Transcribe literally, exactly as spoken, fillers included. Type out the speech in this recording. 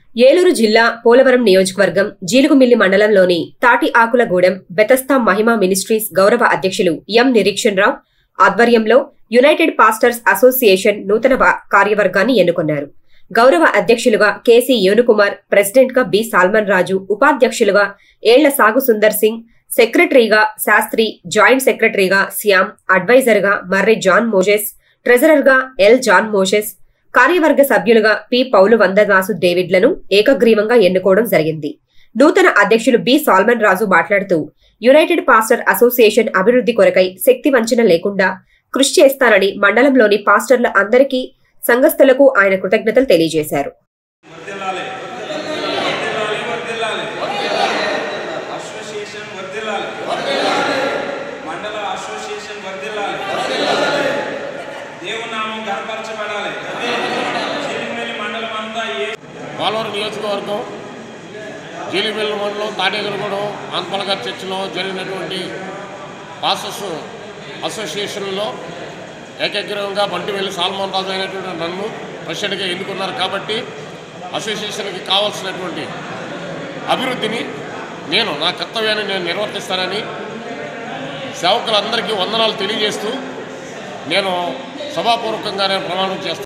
ఏలూరు జిల్లా పోలవరం నియోజకవర్గం జీలుగుమిల్లి మండలంలోని తాటి ఆకులగూడెం బెతస్తా మహిమా మినిస్ట్రీస్ గౌరవ అధ్యక్షులు ఎం నిరీక్షణ్ రావు ఆధ్వర్యంలో యునైటెడ్ పాస్టర్స్ అసోసియేషన్ నూతన కార్యవర్గాన్ని ఎన్నుకున్నారు. గౌరవ అధ్యక్షులుగా కేసీ యోనుకుమార్, ప్రెసిడెంట్ గా బి సాల్మన్ రాజు, ఉపాధ్యక్షులుగా ఏళ్ల సాగు సుందర్ సింగ్, సెక్రటరీగా శాస్త్రి, జాయింట్ సెక్రటరీగా శ్యామ్, అడ్వైజర్ గా మర్రి జాన్ మోజెస్, ట్రెజరర్ గా ఎల్ జాన్ మోజెస్, కార్యవర్గ సభ్యులుగా పి పౌలు వందనాసు డేవిడ్లను ఏకగ్రీవంగా ఎన్నుకోవడం జరిగింది. నూతన అధ్యక్షులు బి సాల్మన్ రాజు మాట్లాడుతూ యునైటెడ్ పాస్టర్ అసోసియేషన్ అభివృద్ధి కొరకై శక్తి వంచన లేకుండా కృషి చేస్తానని మండలంలోని పాస్టర్ల అందరికీ, సంఘస్థులకు ఆయన కృతజ్ఞతలు తెలియజేశారు. పోలవరం నియోజకవర్గం జీలుగుమిల్లి మండలం తాటేగలగూడెం ఆంధ్రగారి చర్చిలో జరిగినటువంటి పాస్టర్స్ అసోసియేషన్లో ఏకగ్రీవంగా బంటివెల్లి సాల్మన్ రాజు అయినటువంటి నన్ను ప్రెసిడెంట్గా ఎన్నుకున్నారు. కాబట్టి అసోసియేషన్కి కావాల్సినటువంటి అభివృద్ధిని నేను నా కర్తవ్యాన్ని నేను నిర్వర్తిస్తానని సేవకులందరికీ వందనాలు తెలియజేస్తూ నేను సభాపూర్వకంగా నేను ప్రమాణం చేస్తాను.